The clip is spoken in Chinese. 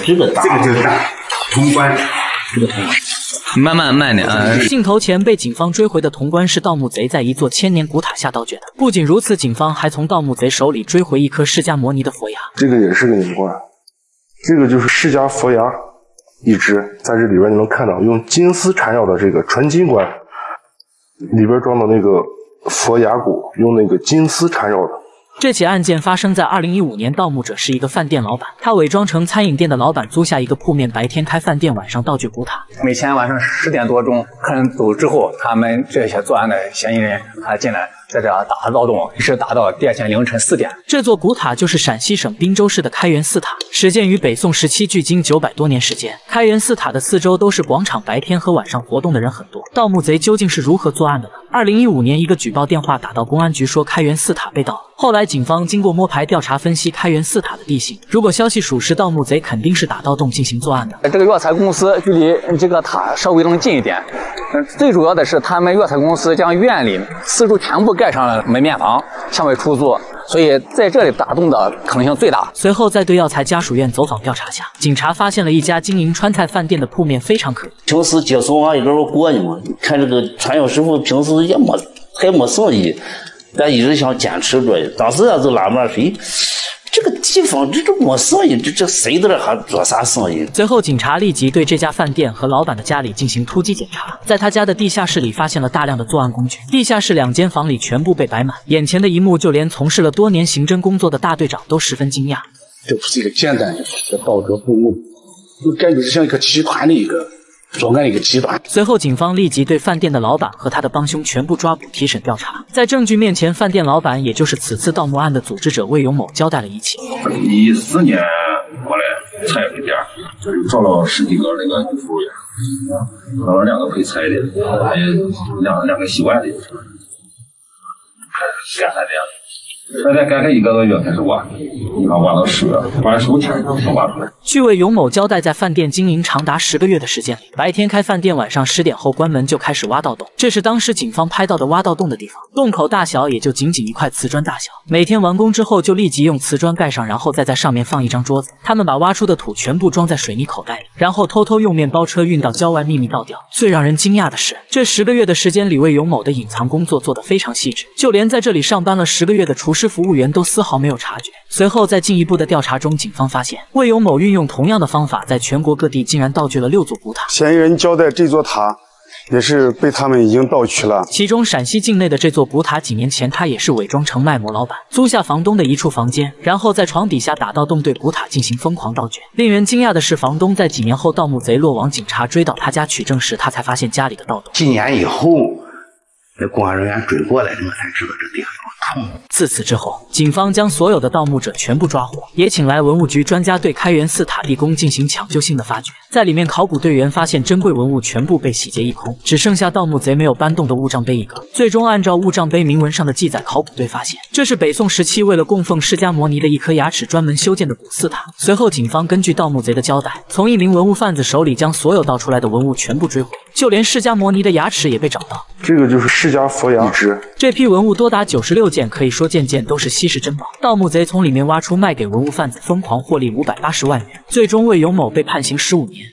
这个就是大潼关，这个潼关。 慢点啊！ 镜头前被警方追回的潼关是盗墓贼在一座千年古塔下盗掘的。不仅如此，警方还从盗墓贼手里追回一颗释迦摩尼的佛牙。 这个也是个隐冠，这个就是释迦佛牙一只，在这里边你能看到用金丝缠绕的这个纯金棺，里边装的那个佛牙骨用那个金丝缠绕的。 这起案件发生在2015年，盗墓者是一个饭店老板，他伪装成餐饮店的老板，租下一个铺面，白天开饭店，晚上盗掘古塔。 每天晚上10点多钟，客人走之后，他们这些作案的嫌疑人还进来，在这打盗洞，一直打到第二天凌晨4点。 这座古塔就是陕西省滨州市的开元寺塔，始建于北宋时期，距今900多年时间。开元寺塔的四周都是广场，白天和晚上活动的人很多。盗墓贼究竟是如何作案的呢？2015年，一个举报电话打到公安局，说开元寺塔被盗了。后来，警方经过摸排调查分析开元寺塔的地形，如果消息属实，盗墓贼肯定是打盗洞进行作案的。 这个药材公司距离这个塔稍微能近一点。最主要的是，他们药材公司将院里四处全部盖上了门面房，向外出租。 所以在这里打洞的可能性最大。 随后，在对药材家属院走访调查下，警察发现了一家经营川菜饭店的铺面非常可疑。 平时接送俺一个人过呢嘛，看这个传销师傅平时也没生意，但一直想坚持着。当时俺就纳闷说，这个地方这没生意，这谁在这还做啥生意？ 随后，警察立即对这家饭店和老板的家里进行突击检查，在他家的地下室里发现了大量的作案工具，地下室2间房里全部被摆满。眼前的一幕，就连从事了多年刑侦工作的大队长都十分惊讶。 这不是一个简单的盗掘不误，我感觉是像一个集团的一个作案的一个集团。 随后，警方立即对饭店的老板和他的帮凶全部抓捕提审调查。在证据面前，饭店老板也就是此次盗墓案的组织者魏永某交代了一切。 14年过来菜饭店，找了10几个那个女服务员，找了2个配菜的，还有两个洗碗的，干饭店。大概干1个多月开始挖，你看挖到10月，挖15天才挖出来。 据魏永某交代，在饭店经营长达10个月的时间里，白天开饭店，晚上10点后关门就开始挖盗洞。这是当时警方拍到的挖盗洞的地方，洞口大小也就仅一块瓷砖大小。每天完工之后，就立即用瓷砖盖上，然后再在上面放一张桌子。他们把挖出的土全部装在水泥口袋里，然后偷偷用面包车运到郊外秘密倒掉。最让人惊讶的是，这10个月的时间里，魏永某的隐藏工作做得非常细致，就连在这里上班了10个月的厨师服务员都丝毫没有察觉。随后，在进一步的调查中，警方发现魏永某运用同样的方法，在全国各地竟然盗掘了6座古塔。 嫌疑人交代，这座塔也是被他们已经盗取了。 其中，陕西境内的这座古塔，几年前他也是伪装成卖馍老板，租下房东的一处房间，然后在床底下打盗洞，对古塔进行疯狂盗掘。令人惊讶的是，房东在几年后盗墓贼落网，警察追到他家取证时，他才发现家里的盗洞。 几年以后，那公安人员追过来，我才知道这地方有洞。 自此之后，警方将所有的盗墓者全部抓获，也请来文物局专家对开元寺塔地宫进行抢救性的发掘。在里面，考古队员发现珍贵文物全部被洗劫一空，只剩下盗墓贼没有搬动的物账碑一个。最终，按照物账碑铭文上的记载，考古队发现这是北宋时期为了供奉释迦摩尼的一颗牙齿专门修建的古寺塔。随后，警方根据盗墓贼的交代，从一名文物贩子手里将所有盗出来的文物全部追回，就连释迦摩尼的牙齿也被找到。 这个就是释迦佛牙一只。 这批文物多达96件，可以说件件都是稀世珍宝。盗墓贼从里面挖出，卖给文物贩子，疯狂获利580万元。最终，魏永某被判刑15年。